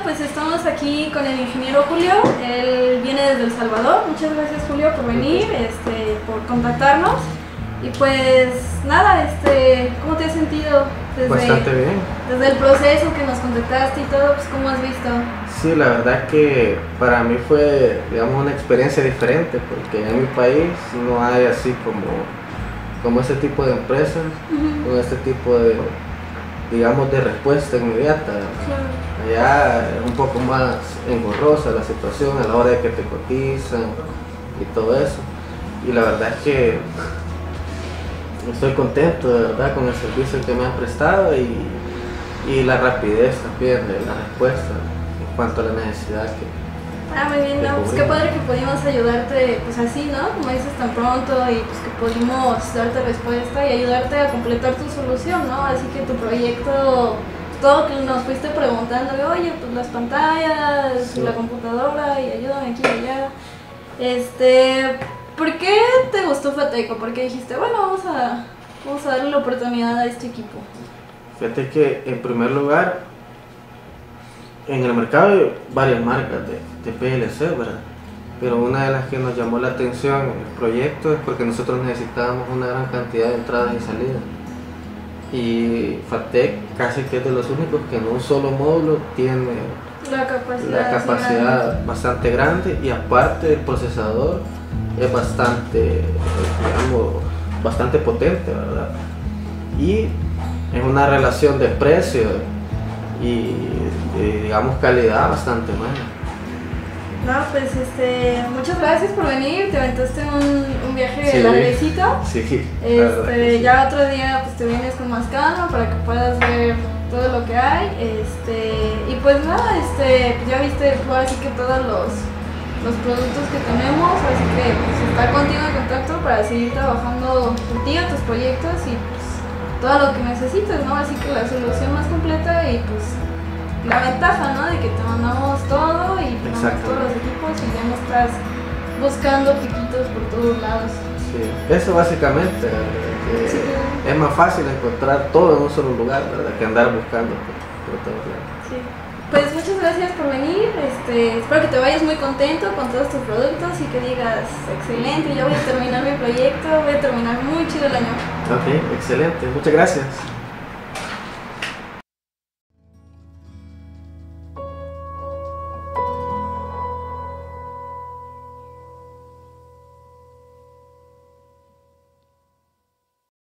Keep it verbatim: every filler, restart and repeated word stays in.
pues estamos aquí con el ingeniero Julio, él viene desde El Salvador. Muchas gracias, Julio, por venir, este, por contactarnos. Y pues nada, este, ¿cómo te has sentido desde, Bastante bien. desde el proceso que nos contactaste y todo? Pues, ¿cómo has visto? Sí, la verdad que para mí fue, digamos, una experiencia diferente, porque en mi país no hay así como, como ese tipo de empresas, Uh-huh. con este tipo de, digamos, de respuesta inmediata. Claro. Allá es un poco más engorrosa la situación a la hora de que te cotizan y todo eso. Y la verdad es que estoy contento de verdad con el servicio que me han prestado y, y la rapidez también de la respuesta en cuanto a la necesidad que... Ah, muy bien, no, pues qué padre que pudimos ayudarte, pues así, ¿no? Como dices, tan pronto, y pues que pudimos darte respuesta y ayudarte a completar tu solución, ¿no? Así que tu proyecto, todo que nos fuiste preguntando, oye, pues las pantallas, Sí. la computadora, y ayúdame aquí y allá. Este, ¿por qué te gustó Fateco? ¿Por qué dijiste, bueno, vamos a, vamos a darle la oportunidad a este equipo? Fíjate que en primer lugar, en el mercado hay varias marcas de, de P L C, ¿verdad? Pero una de las que nos llamó la atención en el proyecto es porque nosotros necesitábamos una gran cantidad de entradas y salidas. Y Fatec casi que es de los únicos que en un solo módulo tiene La capacidad, la capacidad grande. bastante grande, y aparte el procesador es bastante, digamos, bastante potente, ¿verdad? Y es una relación de precio y de, digamos, calidad bastante buena. No, pues este, muchas gracias por venir, te aventaste un, un viaje Sí. larguecito. Sí, la verdad que Este, sí. ya otro día pues te vienes con más calma para que puedas ver todo lo que hay. Este, y pues nada, este, pues ya viste ahora sí que todos los, los productos que tenemos, así que pues estar contigo en contacto para seguir trabajando contigo, tus proyectos y pues todo lo que necesites, ¿no? Así que la solución más completa y pues la ventaja, ¿no? De que te mandamos todo y te mandamos Exacto. todos los equipos y ya no estás buscando piquitos por todos lados. Sí, eso básicamente, ¿verdad? Que Sí. es más fácil encontrar todo en un solo lugar, ¿verdad? Que andar buscando por, por todos lados. Sí. Pues muchas gracias por venir, este, espero que te vayas muy contento con todos tus productos y que digas, excelente, yo voy a terminar mi proyecto, voy a terminar muy chido el año. Ok, excelente, muchas gracias.